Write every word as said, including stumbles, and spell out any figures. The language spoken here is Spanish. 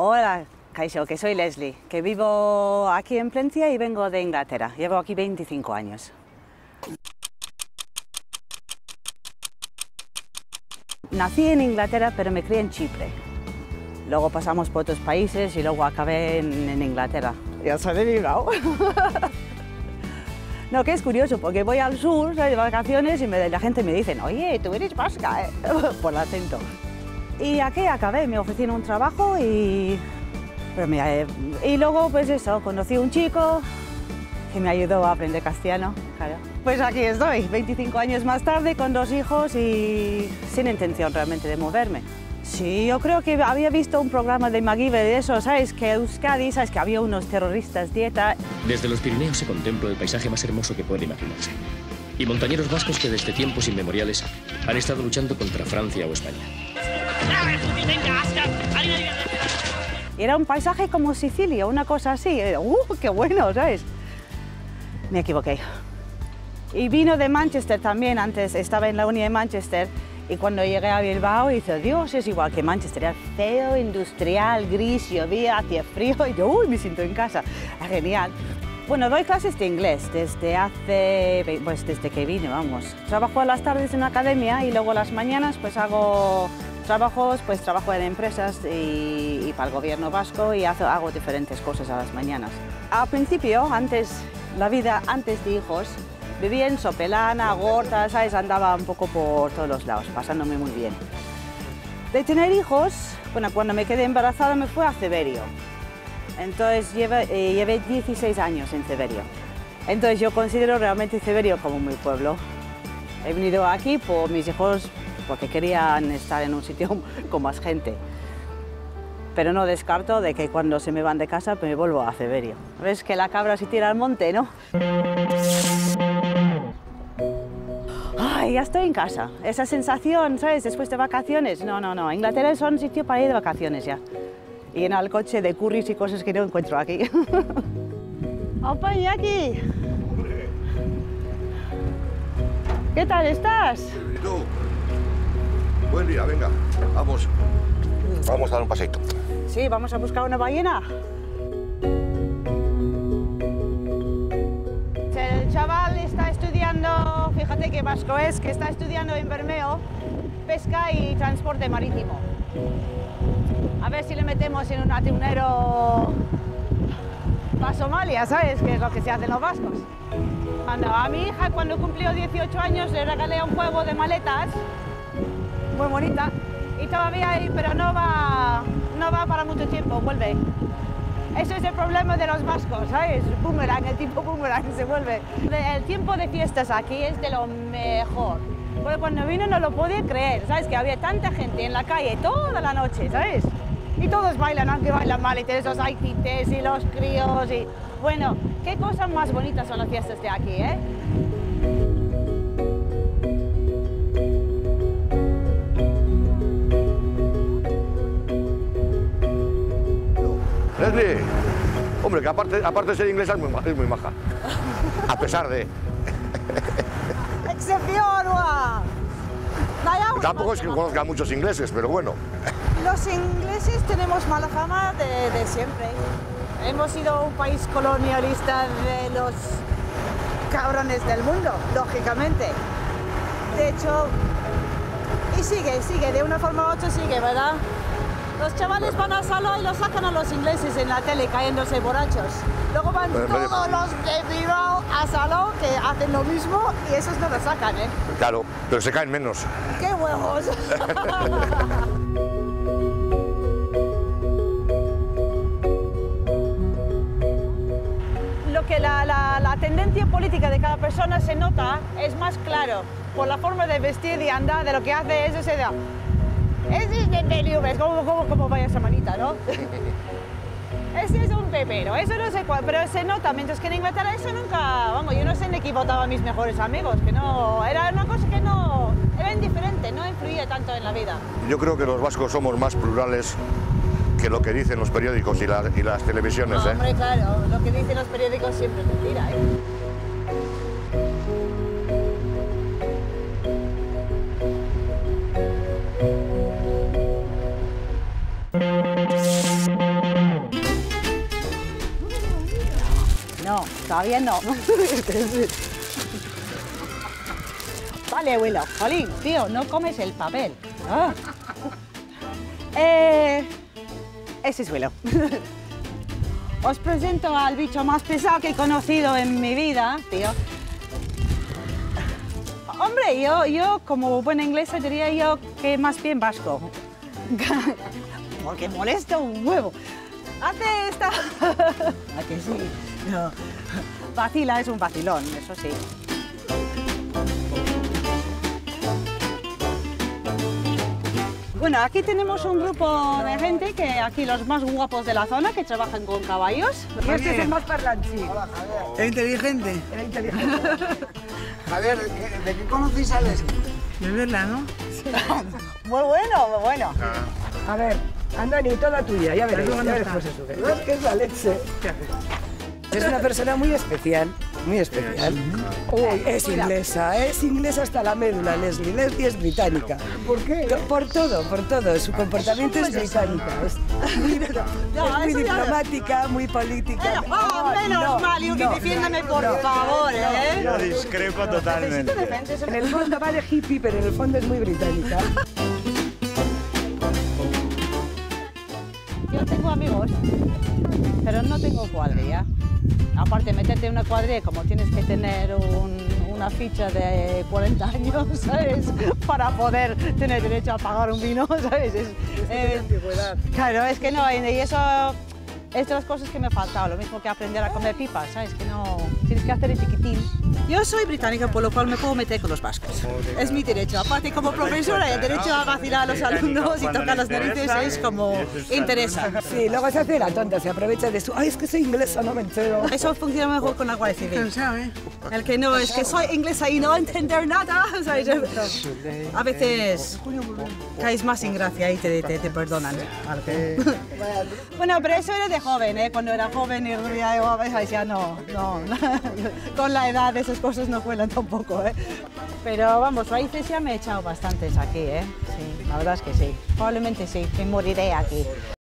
Hola, Kaixo, que soy Leslie, que vivo aquí en Plencia y vengo de Inglaterra. Llevo aquí veinticinco años. Nací en Inglaterra, pero me crié en Chipre. Luego pasamos por otros países y luego acabé en, en Inglaterra. Ya soy de Bilbao. No, que es curioso, porque voy al sur, ¿sabes?, de vacaciones y me, la gente me dice, oye, tú eres vasca, ¿eh? Por el acento. Y aquí acabé, me ofrecieron un trabajo y... Pero me, y luego, pues eso, conocí a un chico que me ayudó a aprender castellano, claro. Pues aquí estoy, veinticinco años más tarde, con dos hijos y sin intención realmente de moverme. Sí, yo creo que había visto un programa de MacGyver de eso, ¿sabes? Que Euskadi, ¿sabes? Que había unos terroristas dieta. Desde los Pirineos se contempla el paisaje más hermoso que puede imaginarse. Y montañeros vascos que desde tiempos inmemoriales han estado luchando contra Francia o España. Era un paisaje como Sicilia, una cosa así. ¡Uh, qué bueno!, ¿sabes? Me equivoqué. Y vino de Manchester también, antes estaba en la uni de Manchester. Y cuando llegué a Bilbao, dice, Dios, es igual que Manchester, era feo, industrial, gris, llovía, hacía frío, y yo, uy, me siento en casa. Genial. Bueno, doy clases de inglés desde hace, pues desde que vine, vamos. Trabajo a las tardes en una academia y luego a las mañanas pues hago trabajos, pues trabajo en empresas y, y para el gobierno vasco y hago, hago diferentes cosas a las mañanas. Al principio, antes, la vida antes de hijos, vivía en Sopelana, Gorta, ¿sabes? Andaba un poco por todos los lados, pasándome muy bien. De tener hijos, bueno, cuando me quedé embarazada me fui a Ceberio. Entonces llevé, eh, llevé dieciséis años en Ceberio. Entonces yo considero realmente Ceberio como mi pueblo. He venido aquí por mis hijos porque querían estar en un sitio con más gente. Pero no descarto de que cuando se me van de casa pues me vuelvo a Ceberio. ¿Ves que la cabra se tira al monte, no? Ay, ya estoy en casa. Esa sensación, ¿sabes? Después de vacaciones. No, no, no. Inglaterra es un sitio para ir de vacaciones ya. Y llenar el coche de curries y cosas que no encuentro aquí. ¡Opa, Iñaki! ¿Qué tal estás? ¿Y tú? Buen día, venga, vamos. Vamos a dar un paseito. Sí, vamos a buscar una ballena. El chaval está estudiando, fíjate qué vasco es, que está estudiando en Bermeo pesca y transporte marítimo. A ver si le metemos en un atunero para Somalia, ¿sabes? Que es lo que se hace en los vascos. Cuando a mi hija, cuando cumplió dieciocho años, le regalé un juego de maletas, muy bonita, y todavía hay, pero no va, no va para mucho tiempo, vuelve. Eso es el problema de los vascos, ¿sabes? Boomerang, el tipo boomerang se vuelve. El tiempo de fiestas aquí es de lo mejor. Porque cuando vino no lo podía creer, ¿sabes? Que había tanta gente en la calle toda la noche, ¿sabes? Y todos bailan, aunque bailan mal, y tienes los aitites y los críos y... Bueno, qué cosas más bonitas son las fiestas de aquí, ¿eh? Leslie, hombre, que aparte, aparte de ser inglesa es muy, es muy maja. A pesar de... ¡Excepción! Tampoco es que conozca a muchos ingleses, pero bueno. Los ingleses tenemos mala fama de, de siempre. Hemos sido un país colonialista de los cabrones del mundo, lógicamente. De hecho, y sigue, sigue, de una forma u otra sigue, ¿verdad? Los chavales van a Saló y los sacan a los ingleses en la tele cayéndose borrachos. Luego van Pero, pero, todos los de Bilbao a Saló que hacen lo mismo y esos no lo sacan, ¿eh? Claro, pero se caen menos. ¡Qué huevos! Lo que la, la, la tendencia política de cada persona se nota es más claro por la forma de vestir y andar de lo que hace eso se da. Ese es de P N V, como, como, como vaya esa manita, ¿no? Ese es un pepero, eso no sé cuál, pero se nota, mientras que en Inglaterra eso nunca, vamos, yo no sé en qué votaba a mis mejores amigos, que no, era una cosa que no, era indiferente, no influía tanto en la vida. Yo creo que los vascos somos más plurales que lo que dicen los periódicos y, la, y las televisiones, No, ¿eh? hombre, claro, lo que dicen los periódicos siempre es mentira, ¿eh? todavía no. Vale, abuelo. Jolín, tío, no comes el papel. Ah. Eh, ese es Willow. Os presento al bicho más pesado que he conocido en mi vida, tío. Hombre, yo, yo como buena inglesa diría yo que más bien vasco. Porque molesta un huevo. Hace esta... ¿A que sí? No. Vacila, es un vacilón, eso sí. Bueno, aquí tenemos un grupo de gente que aquí los más guapos de la zona que trabajan con caballos. Y este es el más parlanchín. Hola, Javier. El inteligente. El inteligente. Javier, ¿de qué, ¿de qué conocéis a Leslie? De verla, ¿no? Muy bueno, muy bueno. A ver, Andani, toda tuya, ya veréis. Ya veréis pues eso. ¿No es que es la leche? Es una persona muy especial, muy especial. Uy, es inglesa, es inglesa hasta la médula, Leslie. Leslie es británica. ¿Por qué? Por todo, por todo. Su comportamiento es británica. Es muy, es muy diplomática, muy política. Oh, menos mal, Yuki, defiéndeme por favor, ¿eh? Yo discrepo totalmente. En el fondo va de hippie, pero en el fondo es muy británica. Yo tengo amigos, pero no tengo cuadrilla. Aparte, meterte en una cuadrilla como tienes que tener un, una ficha de cuarenta años, ¿sabes? Para poder tener derecho a pagar un vino, ¿sabes? Es, eh, claro, es que no, y eso es de las cosas que me ha faltado, lo mismo que aprender a comer pipas, ¿sabes? Que no, tienes que hacer el chiquitín. Yo soy británica, por lo cual me puedo meter con los vascos. Es mi derecho. Aparte, como profesora, el derecho a vacilar a los alumnos y tocar las narices es como interesa. Sí, luego se hace la tonta, se aprovecha de su... Ay, es que soy inglesa, no me entero. Eso funciona mejor con la Guardia Civil. El que no es que soy inglesa y no entender nada, ¿sabes? A veces caes más sin gracia y te, te, te perdonan. Bueno, pero eso era de joven, ¿eh? Cuando era joven y rubia, ya no, no. Con la edad esas cosas no cuelan tampoco, ¿eh? Pero vamos, raíces ya me he echado bastantes aquí, ¿eh? Sí, la verdad es que sí. Probablemente sí, que moriré aquí.